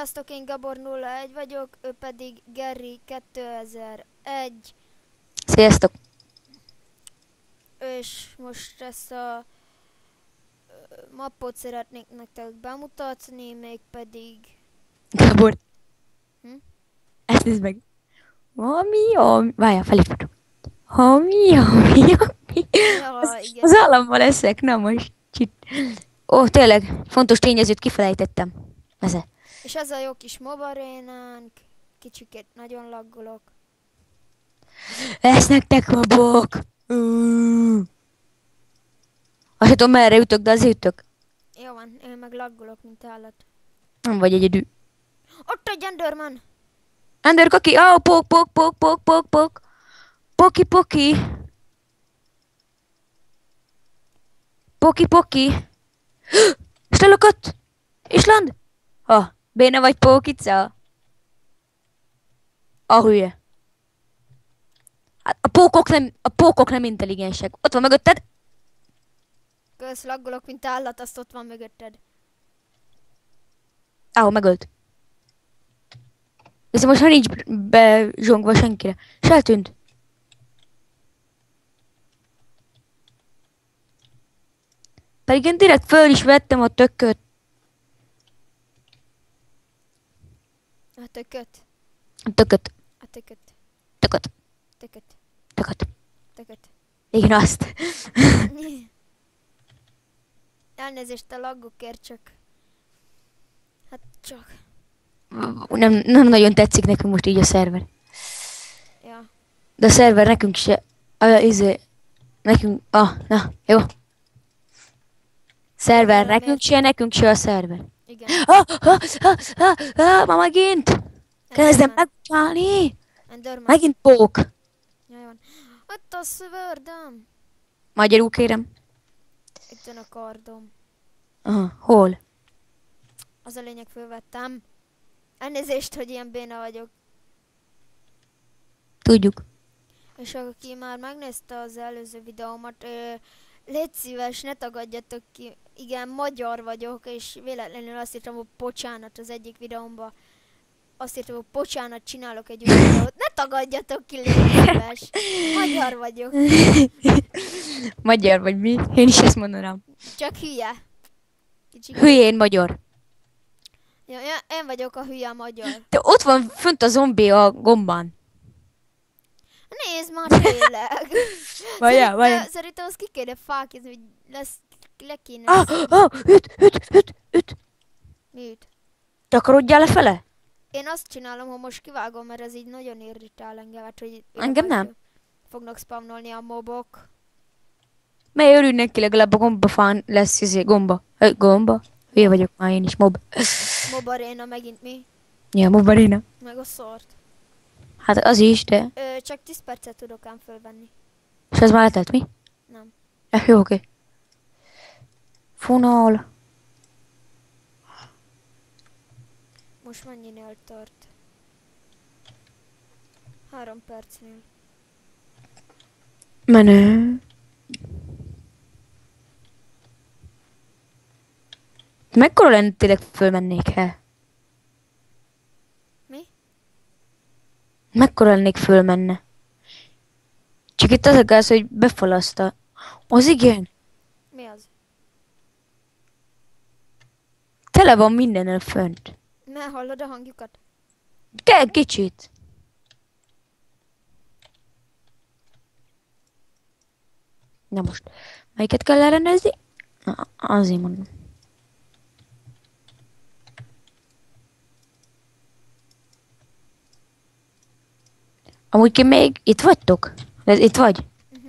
Sziasztok, én Gabor 01 vagyok, ő pedig Gerry 2001, Sziasztok! és most ezt a mappot szeretnék nektek bemutatni, mégpedig... Gábor, Hm? ezt nézd meg. Ami. Várjál, felépítem. Ami. Ja, Az igen. állammal leszek, na most. Ó, tényleg, fontos tényezőt kifelejtettem. Ez. És ez a jó kis mobarénánk, kicsikét nagyon laggolok. Lesznek tekmabok. Azt tudom, merre ütök, de azért ütök. Jó van, én meg laggolok, mint állat. Nem vagy egyedül. Ott egy Enderman! Ender kaki, pok. Poki. Poki. És lelökött. Island? Béna vagy pókica? A hülye. Hát a pókok nem intelligensek. Ott van mögötted. Kösz, laggolok, mint állat, azt ott van mögötted. Megölt. Viszont most már nincs bezsongva senkire. És eltűnt. Pedig én direkt föl is vettem a tököt. A tököt, A tököt. a tököt, Tököt. tököt, Tököt. tököt. Igen, azt. Elnézést a laggokért, csak... Hát csak... Nem nagyon tetszik nekünk most így a szerver. Ja. De a szerver nekünk se... Nekünk... Na, jó. Szerver nekünk se a szerver. Igen. Ma megint! Kezdem Enderman. megcsinálni! Enderman. Megint pók! Jaj van. Ott a szövördöm. Magyarul kérem. Itt van a kardom. Aha, hol? Az a lényeg, fölvettem. Elnézést, hogy ilyen béna vagyok. Tudjuk. És aki már megnézte az előző videómat, légy szíves, ne tagadjatok ki. Igen, magyar vagyok, és véletlenül azt írtam, hogy bocsánat az egyik videómban. Azt írtam, hogy bocsánat, csinálok egy új videót. Ne tagadjatok ki, légy szíves. Magyar vagyok. Magyar vagy mi? Én is ezt mondanám. Csak hülye. Kicsit. Hülyén magyar. Ja, én vagyok a hülye magyar. De ott van fönt a zombi a gombán. Nézd már tényleg. Várjál. Szerintem azt ki kéne fákizni, hogy le kéne. Üt. Mi üt? Takarodjál lefele? Én azt csinálom, hogy most kivágom, mert ez így nagyon irritál engem, hát, hogy Engem nem. fognak spamnolni a mobok. Mely örülnek ki, legalább a gombafán lesz gomba. Gomba? Hülye vagyok már én is, mob. Mob Arena megint mi? Ja, mob arena. Meg a szort. Hát az is, de... Csak 10 percet tudok ám fölvenni. És ez már letelt mi? Nem. Jó, oké. Fonal. Most mennyinél tart? 3 percnél. Menő. Mekkora lenne tényleg fölmennék el? Mi? Mekkora lennék fölmenne? Csak itt az a gáz, hogy befalaszta. Az igen. Mi az? Tele van mindennel fönt. Ne hallod a hangjukat? Kell kicsit. Na most, melyiket kell elrendezni? Azért mondom. Amúgy ki még itt vagytok? Itt vagy?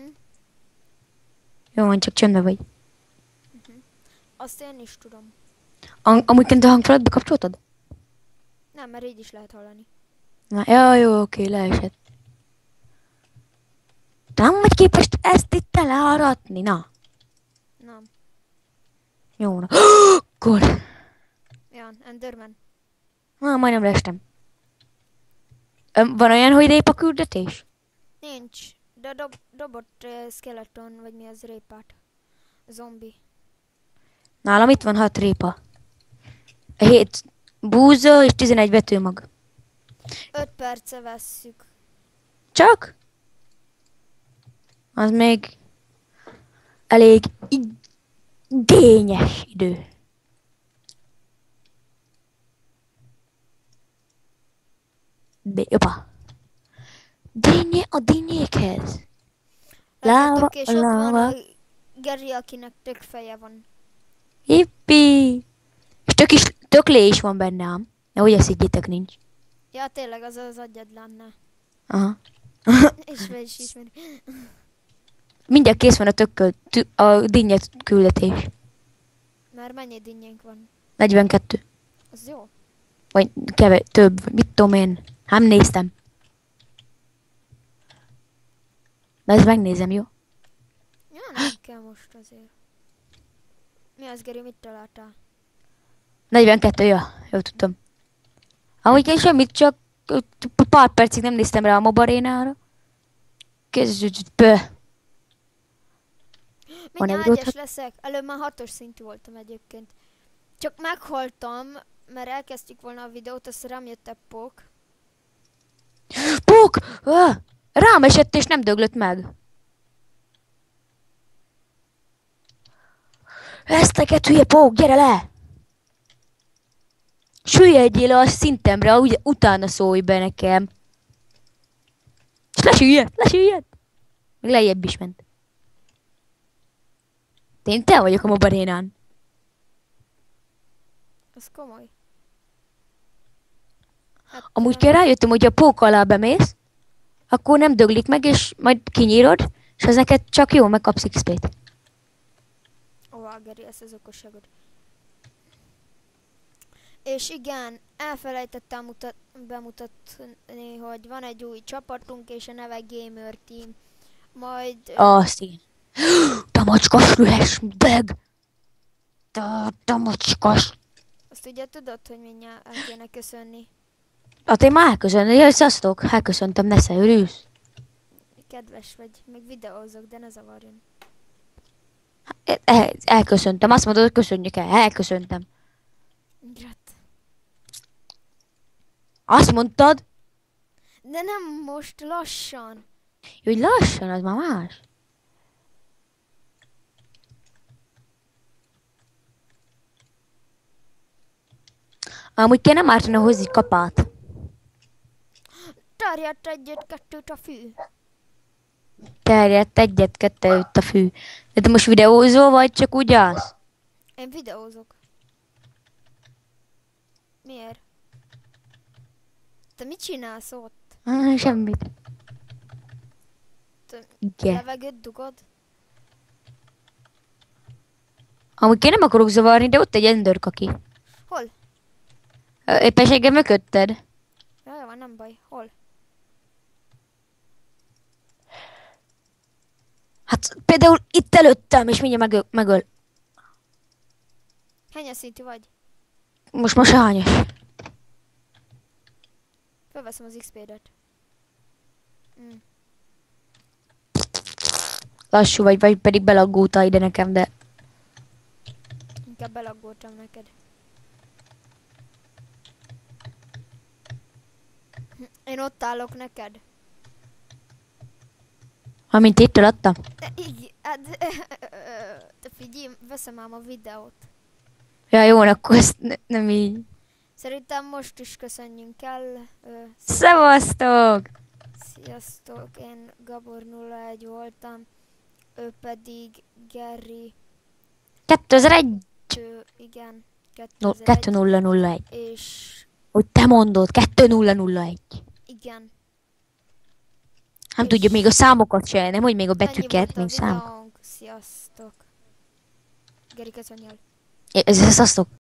Jó van, csak csöndben vagy. Azt én is tudom. Amúgy kint a hangfalat bekapcsoltad? Nem, mert így is lehet hallani. Na, jó, oké, leesett. De nem vagy képes ezt itt telearatni, na. Nem. Jó, na. Akkor. Jan, Enderman. Majdnem leestem. Van olyan, hogy répa küldetés? Nincs. De dobott skeleton, vagy mi az répát. Zombi. Nálam itt van 6 répa. 7 búza és 11 vetőmag. 5 perce vesszük. Csak? Az még elég igényes idő. Opa. Dinnye a dinnyékhez. Láva, Látjátok, és ott van láva. a Geri, akinek tök feje van. Hippi. És töklé is van benne ám. Nehogy ezt higgyétek, nincs. Ja, tényleg az az agyad lenne. Aha. És fel is ismeri. Mindjárt kész van a dinnye küldetés. Már mennyi dinnyénk van? 42. Az jó. Vagy több, mit tudom én. Nem néztem. De ezt megnézem, jó? Ja, nem kell most azért. Mi az, Geri, mit találtál? 42, ja. Jó tudtam. Amúgy én semmit, csak pár percig nem néztem rá a MOB arénára. Kezdődött be. Mindjárt Anekdóta? ágyas leszek. Előbb már 6-os szintű voltam egyébként. Csak meghaltam, mert elkezdtük volna a videót, aztán rám jött egy pók. Puk! Rám esett és nem döglött meg. Ezteket hülye pók, gyere le! Süllyedjél le a szintemre, ugye utána szólj be nekem. És lesüllyed! Még lejjebb is ment. Én te vagyok a MOB arénán. Az komoly. Hát, Amúgy kell rájöttem, hogy ha pók alá bemész, akkor nem döglik meg, és majd kinyírod, és az neked csak jó, megkapsz XP-t. Ó, Geri, ez az okosságod. És igen, elfelejtettem bemutatni, hogy van egy új csapatunk, és a neve Gamer Team. Majd... Azt igen. Te macskas rühes beg! Te macskas! Azt ugye tudod, hogy mindjárt el kéne köszönni. Hát én már elköszöntem, jaj, szasztok, elköszöntem, ne örülsz. Kedves vagy, meg videózok, de ne zavarjon. Elköszöntem, azt mondod, hogy köszönjük el, elköszöntem. Grat. Azt mondtad, De nem most, lassan. hogy lassan, az már más. Amúgy kéne ártani hozni kapát. Terjedt egyet-kettőt a fű. Terjedt egyet-kettőt a fű. De te most videózol, vagy csak úgy állsz? Én videózok. Miért? Te mit csinálsz ott? Semmit. Te Igen. levegőt dugod? Amúgy én nem akarok zavarni, de ott egy endőrkaki. Hol? Éppenséggel mögötted. Jaj, van, nem baj. Hol? Hát például itt előttem, és mindjárt megöl. Hányas szintű vagy? Most hányas? Fölveszem az XP-det. Lassú vagy pedig belaggódtál ide nekem, de... Inkább belaggoltam neked. Én ott állok neked. Amint itt alattam. Te figyelj, veszem ám a videót. Ja, jó, akkor ezt nem így. Szerintem most is köszönjünk el. Szevasztok! Sziasztok, én Gabor 01 voltam. Ő pedig Geri. 2001. Igen, 2001. És Hogy te mondod, 2001. igen. Nem És tudja még a számokat se, nem hogy még a ennyi betűket, volt a még számok. videónk. Sziasztok. Geri, köszönjél. Ez szasztok.